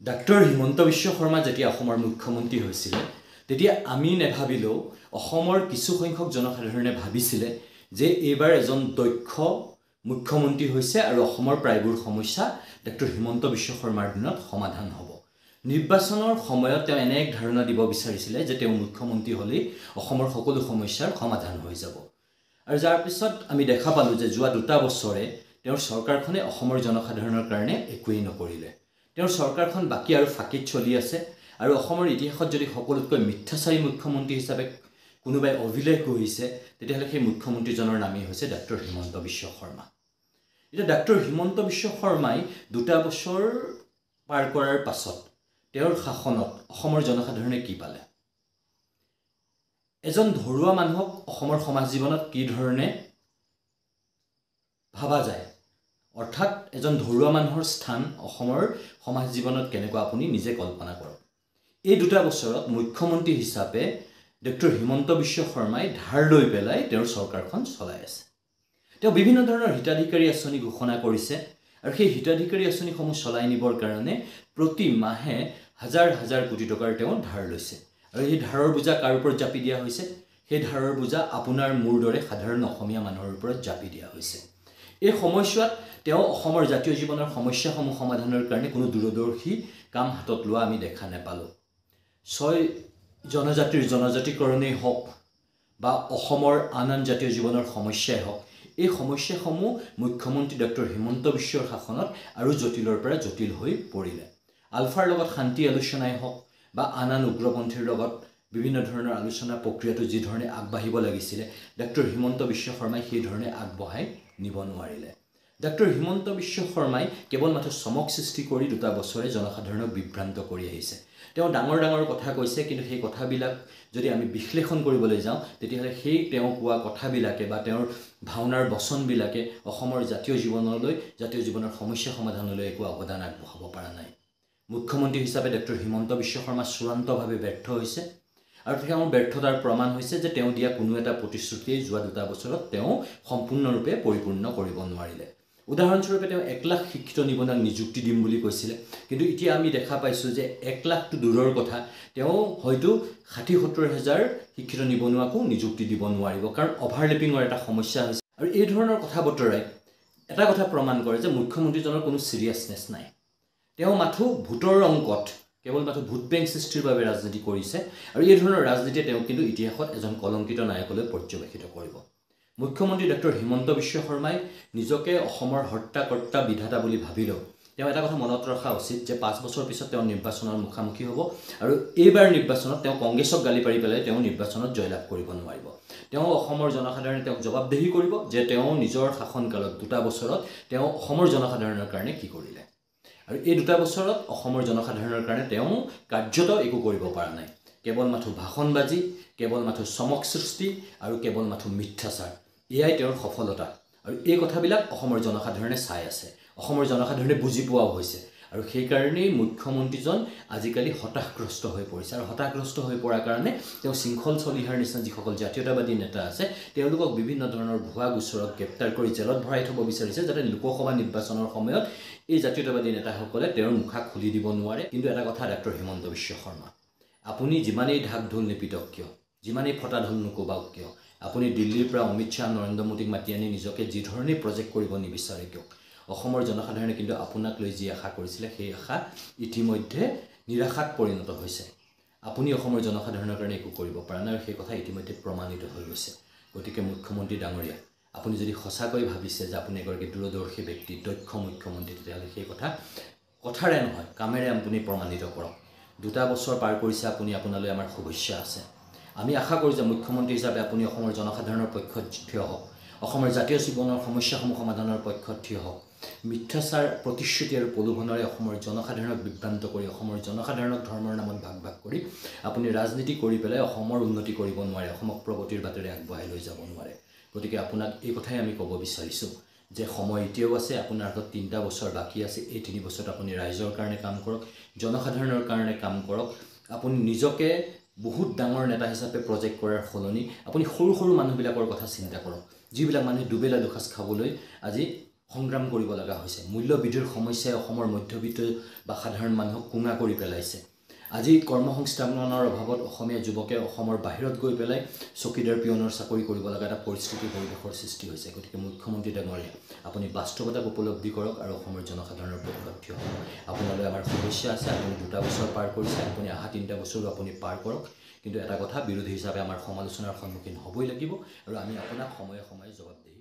Doctor Himanta Biswa Sarma যেতিয়া অসমৰ মুখ্যমন্ত্ৰী হৈছিল তেতিয়া আমি নেভাবিলেও অসমৰ কিছু সংখ্যক জনসাধাৰণে ভাবিছিলে যে এইবাৰ এজন দক্ষ মুখ্যমন্ত্ৰী হৈছে আৰু অসমৰ প্ৰায়বোৰ সমস্যা ডাক্তৰ হিমন্ত বিশ্ব শৰ্মাৰ দিনত সমাধান হ'ব। নিৰ্বাচনৰ সময়ত তেওঁ এনে এক ধাৰণা দিব বিচাৰিছিলে যে তেওঁ মুখ্যমন্ত্ৰী হ'লে অসমৰ সকলো সমস্যাৰ সমাধান হৈ যাব। আৰু যাৰ পিছত আমি দেখা পালোঁ যে যোৱা 2 বছৰে তেওঁৰ চৰকাৰখনে অসমৰ জনসাধাৰণৰ কাৰণে একোৱেই নকৰিলে। তেওঁৰ চৰকাৰখন বাকি আৰু ফাকিত চলি আছে আৰু অসমৰ ইতিহাসত যদি সকলোতকৈ মিথ্যাচাৰী মুখ্যমন্ত্ৰী হিচাপে কোনোবাই অভিলেখ গঢ়িছে তেতিয়াহ'লে সেই মুখ্যমন্ত্ৰীজনৰ নামেই হৈছে ডাক্তৰ হিমন্ত বিশ্ব শৰ্মা। এতিয়া ডাক্তৰ হিমন্ত বিশ্ব শৰ্মাই 2 বছৰ পাৰ কৰাৰ পাছত তেওঁৰ শাসনত অসমৰ জনসাধাৰণে কি পালে? এজন ধৰুৱা মানুহক অসমৰ সমাজ জীৱনত কি ধৰণে ভাবা যায়, অৰ্থাৎ এজন ধৰুৱা মানুহৰ স্থান অসমৰ সমাজ জীৱনত কেনেকুৱা আপুনি নিজে কল্পনা কৰক। এই 2 বছৰত মুখ্যমন্ত্ৰী হিচাপে ডক্টৰ হিমন্ত বিশ্ব শৰ্মাই ধাৰ লৈ পেলাই তেওঁৰ চৰকাৰখন চলাই আছে। তেওঁ বিভিন্ন ধৰণৰ হিতাধিকাৰী আঁচনি ঘোষণা কৰিছে আৰু সেই হিতাধিকাৰী আঁচনিসমূহ চলাই নিবৰ কাৰণে প্ৰতি মাহে হাজাৰ হাজাৰ কোটি টকাৰ তেওঁ ধাৰ লৈছে আৰু এই ধাৰৰ বোজা কাৰ ওপৰত জাপি দিয়া হৈছে? সেই ধাৰৰ বোজা আপোনাৰ মোৰ দৰে সাধাৰণ অসমীয়া মানুহৰ ওপৰত জাপি দিয়া হৈছে। এই সময়ছোৱাত তেওঁ অসমৰ জাতীয় জীৱনৰ সমস্যাসমূহ সমাধানৰ কাৰণে কোনো দূৰদৰ্শী কাম হাতত লোৱা আমি দেখা নাপালোঁ। 6 জনজাতিৰ জনজাতিকৰণেই হওক বা অসমৰ আন জাতীয় জীৱনৰ সমস্যাই হওক, এই সমস্যাসমূহ মুখ্যমন্ত্ৰী ডক্টৰ হিমন্ত বিশ্বৰ শাসনত আৰু জটিলৰ পৰা জটিল হৈ পৰিলে। আলফাৰ লগত শান্তি আলোচনাই হওক বা আন উগ্ৰপন্থীৰ লগত বিভিন্ন ধৰণৰ আলোচনা প্ৰক্ৰিয়াটো যি ধৰণে আগবাঢ়িব লাগিছিলে ডক্টৰ হিমন্ত বিশ্ব শৰ্মাই সেই ধৰণে আগবঢ়াই নিব নোৱাৰিলে। ডক্টৰ হিমন্ত বিশ্ব শৰ্মাই কেৱল মাত্ৰ চমক সৃষ্টি কৰি 2 বছৰে জনসাধাৰণক বিভ্ৰান্ত কৰি আহিছে। তেওঁ ডাঙৰ ডাঙৰ কথা কৈছে, কিন্তু সেই কথাবিলাক যদি আমি বিশ্লেষণ কৰিবলৈ যাওঁ তেতিয়াহ'লে সেই তেওঁ কোৱা কথাবিলাকে বা তেওঁৰ ভাওনাৰ বচনবিলাকে অসমৰ জাতীয় জীৱনলৈ, জাতীয় জীৱনৰ সমস্যা সমাধানলৈ একো অৱদান আগবঢ়াব পৰা নাই। মুখ্যমন্ত্ৰী হিচাপে ডক্টৰ হিমন্ত বিশ্ব শৰ্মা চূড়ান্তভাৱে ব্যৰ্থ হৈছে আৰু তেওঁৰ ব্যৰ্থতাৰ প্ৰমাণ হৈছে যে তেওঁ দিয়া কোনো এটা প্ৰতিশ্ৰুতিয়ে যোৱা 2 বছৰত তেওঁ সম্পূৰ্ণৰূপে পৰিপূৰ্ণ কৰিব নোৱাৰিলে। উদাহৰণস্বৰূপে তেওঁ 1 লাখ শিক্ষিত নিবনুৱাক নিযুক্তি দিম বুলি কৈছিলে, কিন্তু এতিয়া আমি দেখা পাইছোঁ যে 1 লাখটো দূৰৰ কথা, তেওঁ হয়তো 60-70 হাজাৰ শিক্ষিত নিবনুৱাকো নিযুক্তি দিব নোৱাৰিব, কাৰণ অভাৰলেপিঙৰ এটা সমস্যা হৈছে। আৰু এই ধৰণৰ কথা বতৰাই এটা কথা প্ৰমাণ কৰে যে মুখ্যমন্ত্ৰীজনৰ কোনো চিৰিয়াছনেছ নাই। তেওঁ মাথো ভোটৰ অংকত কেৱল মাথো ভোট বেংক সৃষ্টিৰ বাবে ৰাজনীতি কৰিছে আৰু এই ধৰণৰ ৰাজনীতিয়ে তেওঁ কিন্তু ইতিহাসত এজন কলংকিত নায়কলৈ পৰ্যবেক্ষিত কৰিব। মুখ্যমন্ত্ৰী ডক্টৰ হিমন্ত বিশ্ব শৰ্মাই নিজকে অসমৰ হৰ্তাকৰ্তা বিধাতা বুলি ভাবিলেও তেওঁ এটা কথা মনত ৰখা উচিত যে 5 বছৰ পিছত তেওঁ নিৰ্বাচনৰ মুখামুখি হ'ব আৰু এইবাৰ নিৰ্বাচনত তেওঁ কংগ্ৰেছক গালি পাৰি পেলাই তেওঁ নিৰ্বাচনত জয়লাভ কৰিব নোৱাৰিব। তেওঁ অসমৰ জনসাধাৰণে তেওঁক জবাবদিহি কৰিব যে তেওঁ নিজৰ শাসনকালত 2 বছৰত তেওঁ অসমৰ জনসাধাৰণৰ কাৰণে কি কৰিলে। আৰু এই 2 বছৰত অসমৰ জনসাধাৰণৰ কাৰণে তেওঁ কাৰ্যত একো কৰিব পৰা নাই। কেৱল মাথো ভাষণবাজি, কেৱল মাথো চমক সৃষ্টি আৰু কেৱল মাথো মিথ্যাচাৰ, এয়াই তেওঁৰ সফলতা। আৰু এই কথাবিলাক অসমৰ জনসাধাৰণে চাই আছে, অসমৰ জনসাধাৰণে বুজি পোৱাও হৈছে আৰু সেইকাৰণেই মুখ্যমন্ত্ৰীজন আজিকালি হতাশগ্ৰস্ত হৈ পৰিছে। আৰু হতাশগ্ৰস্ত হৈ পৰাৰ কাৰণে তেওঁ শৃংখল চলিহাৰ নিচিনা যিসকল জাতীয়তাবাদী নেতা আছে তেওঁলোকক বিভিন্ন ধৰণৰ ভুৱা গোচৰত গ্ৰেপ্তাৰ কৰি জেলত ভৰাই থ'ব বিচাৰিছে, যাতে লোকসভা নিৰ্বাচনৰ সময়ত এই জাতীয়তাবাদী নেতাসকলে তেওঁৰ মুখা খুলি দিব নোৱাৰে। কিন্তু এটা কথা, ডাক্তৰ হিমন্ত বিশ্ব শৰ্মা, আপুনি যিমানেই ঢাক ঢোল নিপিটক কিয়, যিমানেই ফটা ঢোল নুকোবাওক কিয়, আপুনি দিল্লীৰ পৰা অমিত শ্বাহ, নৰেন্দ্ৰ মোদীক মাতি আনি নিজকে যি ধৰণে প্ৰজেক্ট কৰিব নিবিচাৰে কিয়, অসমৰ জনসাধাৰণে কিন্তু আপোনাক লৈ যি আশা কৰিছিলে সেই আশা ইতিমধ্যে নিৰাশাত পৰিণত হৈছে। আপুনি অসমৰ জনসাধাৰণৰ কাৰণে একো কৰিব পৰা নাই আৰু সেই কথা ইতিমধ্যে প্ৰমাণিত হৈ গৈছে। গতিকে মুখ্যমন্ত্ৰী ডাঙৰীয়া, আপুনি যদি সঁচাকৈ ভাবিছে যে আপুনি এগৰাকী দূৰদৰ্শী ব্যক্তি, দক্ষ মুখ্যমন্ত্ৰী, তেতিয়াহ'লে সেই কথা কথাৰে নহয় কামেৰে আপুনি প্ৰমাণিত কৰক। 2 বছৰ পাৰ কৰিছে আপুনি, আপোনালৈ আমাৰ শুভেচ্ছা আছে। আমি আশা কৰোঁ যে মুখ্যমন্ত্ৰী হিচাপে আপুনি অসমৰ জনসাধাৰণৰ পক্ষত থিয় হওক, অসমৰ জাতীয় জীৱনৰ সমস্যাসমূহ সমাধানৰ পক্ষত থিয় হওক। মিথ্যাচাৰ, প্ৰতিশ্ৰুতি আৰু প্ৰলোভনেৰে অসমৰ জনসাধাৰণক বিভ্ৰান্ত কৰি, অসমৰ জনসাধাৰণক ধৰ্মৰ নামত ভাগ ভাগ কৰি আপুনি ৰাজনীতি কৰি পেলাই অসমৰ উন্নতি কৰিব নোৱাৰে, অসমক প্ৰগতিৰ বাটেৰে আগবঢ়াই লৈ যাব নোৱাৰে। গতিকে আপোনাক এই কথাই আমি ক'ব বিচাৰিছোঁ যে সময় এতিয়াও আছে, আপোনাৰ হাতত 3টা বছৰ বাকী আছে। এই 3 বছৰত আপুনি ৰাইজৰ কাৰণে কাম কৰক, জনসাধাৰণৰ কাৰণে কাম কৰক। আপুনি নিজকে বহুত ডাঙৰ নেতা হিচাপে প্ৰজেক্ট কৰাৰ সলনি আপুনি সৰু সৰু মানুহবিলাকৰ কথা চিন্তা কৰক, যিবিলাক মানুহে দুবেলা দুসাঁজ খাবলৈ আজি সংগ্ৰাম কৰিব লগা হৈছে মূল্যবৃদ্ধিৰ সমস্যাই অসমৰ মধ্যবিত্ত বা সাধাৰণ মানুহক কুঙা কৰি পেলাইছে আজি কৰ্মসংস্থাপনৰ অভাৱত অসমীয়া যুৱকে অসমৰ বাহিৰত গৈ পেলাই চকীদাৰ পিয়নৰ চাকৰি কৰিব লগা এটা পৰিস্থিতি পৰিৱেশৰ সৃষ্টি হৈছে গতিকে মুখ্যমন্ত্ৰী ডাঙৰীয়া আপুনি বাস্তৱতাক উপলব্ধি কৰক আৰু অসমৰ জনসাধাৰণৰ প্ৰতিবাদ থিয় হওক আপোনালৈ আমাৰ শুভেচ্ছা আছে আপুনি 2 বছৰ পাৰ কৰিছে আপুনি আহা 3 বছৰো আপুনি পাৰ কৰক কিন্তু এটা কথা বিৰোধী হিচাপে আমাৰ সমালোচনাৰ সন্মুখীন হ'বই লাগিব আৰু আমি আপোনাক সময়ে সময়ে জবাবদিহি